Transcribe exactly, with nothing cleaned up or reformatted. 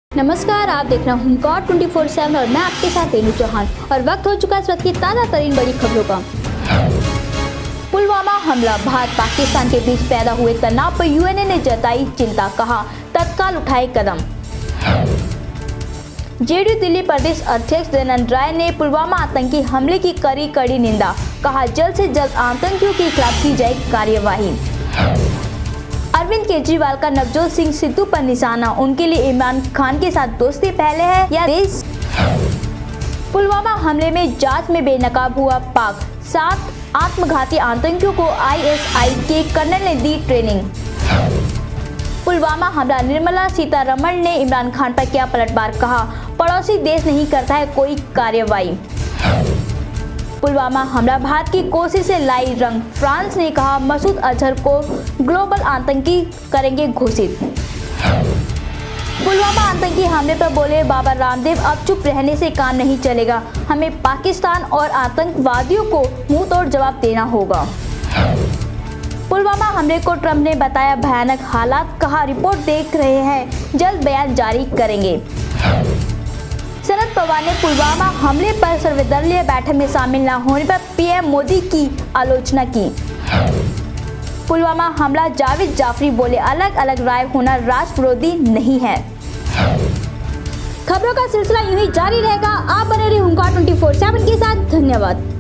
नमस्कार, आप देख रहे हैं हुंकार ट्वेंटी फोर सेवन और मैं आपके साथ रेनू चौहान। और वक्त हो चुका है इस वक्त की ताज़ा तरीन बड़ी खबरों का। पुलवामा हमला, भारत पाकिस्तान के बीच पैदा हुए तनाव पर यूएनए ने जताई चिंता, कहा तत्काल उठाए कदम। जेडीयू दिल्ली प्रदेश अध्यक्ष दयानंद राय ने पुलवामा आतंकी हमले की करी कड़ी निंदा, कहा जल्द से जल्द आतंकियों के खिलाफ की जाए कार्यवाही। अरविंद केजरीवाल का नवजोत सिंह सिद्धू पर निशाना, उनके लिए इमरान खान के साथ दोस्ती पहले है या देश। पुलवामा हमले में जांच में बेनकाब हुआ पाक, सात आत्मघाती आतंकियों को आईएसआई के कर्नल ने दी ट्रेनिंग। पुलवामा हमला, निर्मला सीतारमण ने इमरान खान पर किया पलटवार, कहा पड़ोसी देश नहीं करता है कोई कार्रवाई। पुलवामा हमला भारत की कोशिश से लाई रंग, फ्रांस ने कहा मसूद अजहर को ग्लोबल आतंकी करेंगे घोषित। पुलवामा आतंकी हमले पर बोले बाबा रामदेव, अब चुप रहने से काम नहीं चलेगा, हमें पाकिस्तान और आतंकवादियों को मुंह तोड़ जवाब देना होगा। पुलवामा हमले को ट्रंप ने बताया भयानक हालात, कहा रिपोर्ट देख रहे हैं, जल्द बयान जारी करेंगे। शरद पवार ने पुलवामा हमले पर सर्वदलीय बैठक में शामिल न होने पर पीएम मोदी की आलोचना की। पुलवामा हमला, जावेद जाफरी बोले अलग अलग राय होना राष्ट्र विरोधी नहीं है। खबरों का सिलसिला यूं ही जारी रहेगा। आप बने रहिए हुंकार ट्वेंटी फोर सेवन के साथ। धन्यवाद।